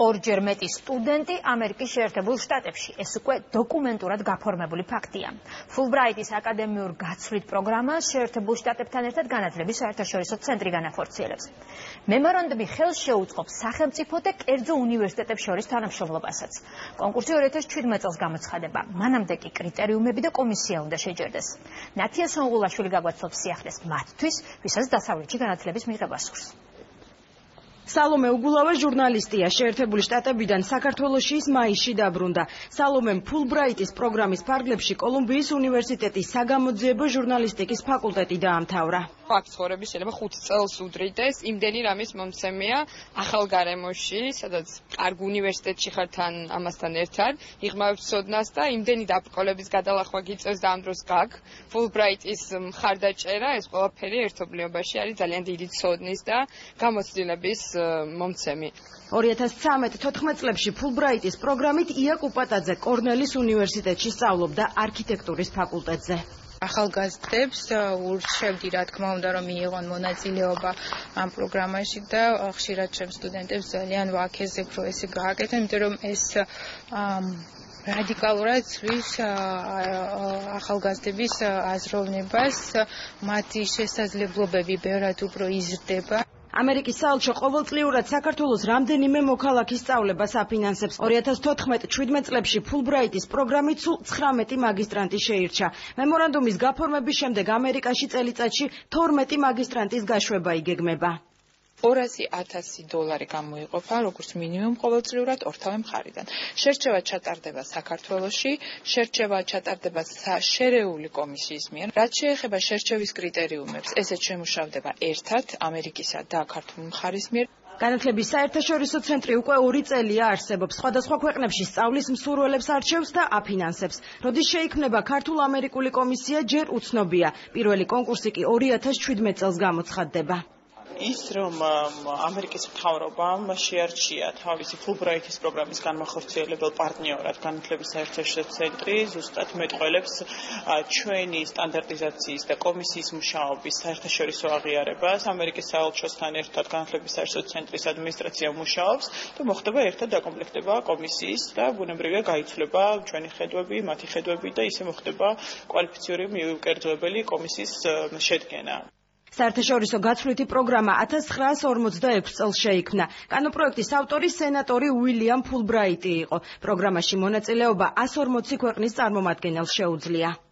ორჯერ მეტი სტუდენტი ამერიკის შეერთებულ შტატებში. ეს უკვე დოკუმენტურად გაფორმებული ფაქტია. ფულბრაიტის აკადემიურ გაცვლით პროგრამას შეერთებულ შტატებთან ერთად განათლების საერთაშორისო ცენტრი განახორციელებს. მემორანდუმი ხელს შეუწყობს სახელმწიფო და კერძო უნივერსიტეტებს შორის თანამშრომლობასაც. კონკურსი 2017 წელს გამოცხადება. მანამდე კი კრიტერიუმები და კომისია უნდა შეჯერდეს. ნათია სონღულაშვილი გაგვაცნობს სიახლეს მათთვის, ვისაც დასავლეთში განათლების მიღება სურს. სალომე უგულავა ჟურნალისტია, შეერთებული შტატებიდან საქართველოში ის მაისში დაბრუნდა. სალომემ ფულბრაიტის პროგრამის ფარგლებში კოლუმბიის უნივერსიტეტის საგამოძიებო ჟურნალისტიკის ფაკულტეტი დაამთავრა. აქ ცხოვრების შეიძლება 5 წელს უდრიდეს, იმდენი რამის მომცემია ახალ გარემოში, სადაც კარგ უნივერსიტეტში ხარ თან ამასთან ერთად, იღმავებს ცოდნას და იმდენი დაბრკოლების გადალახვა გიწევს და ამ დროს გაგ. ფულბრაიტის მხარდაჭერა, ეს ყველაფერი ერთობლიობაში არის ძალიან დიდი ცოდნის და გამოცდილების მომცემი. 2013-14 წლებში ფულბრაიტის პროგრამით ია კუპატაძე კორნელის უნივერსიტეტში სწავლობდა არქიტექტურის ფაკულტეტზე. ახალგაზრდებს ურჩევდი, რა თქმა უნდა, რომ მიიღონ მონაწილეობა ამ პროგრამაში და ხშირად ჩემს სტუდენტებს ძალიან ვაქეზებ, რომ ესე გააკეთონ, იმიტომ რომ ეს რადიკალურად ცვლის ახალგაზრდების აზროვნებას, მათი შესაძლებლობები ბევრად უფრო იზრდება. ამერიკის საელჩო ყოველწლიურად საქართველოს რამდენიმე მოქალაქის სწავლებას აფინანსებს. 2014-17 წლებში ფულბრაიტის პროგრამით სულ 19 მაგისტრანტი შეირჩა. მემორანდუმის გაფორმების შემდეგ ამერიკაში წელიწადში 12 მაგისტრანტის გაშვება იგეგმება. $200,000 გამოიყოფა როგორც მინიმუმ ყოველწლიურად ორთავე მხარიდან. შერჩევა ჩატარდება საქართველოში, შერჩევა ჩატარდება შერეული კომისიის მიერ. რაც შეეხება შერჩევის კრიტერიუმებს, ესეც შემუშავდება ერთად ამერიკისა და ქართული მხარის მიერ. განათლების საერთაშორისო ცენტრი უკვე 2 წელია არსებობს. სხვადასხვა ქვეყნებში სწავლის მსურველებს არჩევს და აფინანსებს. როდის შეიქმნება ქართულ-ამერიკული კომისია, ჯერ უცნობია. პირველი კონკურსი კი 2017 წელს გამოცხადდება. ის რომ ამერიკის მთავრობამ შეარჩია თავისი ფულბრაიტის პროგრამის განმახორციელებელ პარტნიორად განათლების საერთაშორისო ცენტრი ზუსტად მეტყველებს ჩვენი სტანდარტიზაციის და კომისიის მუშაობის საერთაშორისო აღიარებას. ამერიკის საელჩოსთან ერთად განათლების საერთაშორისო ცენტრის ადმინისტრაცია მუშაობს და მოხდება ერთად დაკომპლექტება კომისიის და ბუნებრივია გაიცვლება ჩვენი ხედვები, მათი ხედვები და ისე მოხდება კვალიფიციური მიუკერძოებელი კომისიის შედგენა. საერთაშორისო გაცვლითი პროგრამა 1946 წელს შეიქმნა. კანონპროექტის ავტორი სენატორი უილიამ ფულბრაიტი იყო. პროგრამაში მონაწილეობა 140 ქვეყნის წარმომადგენელს შეუძლია.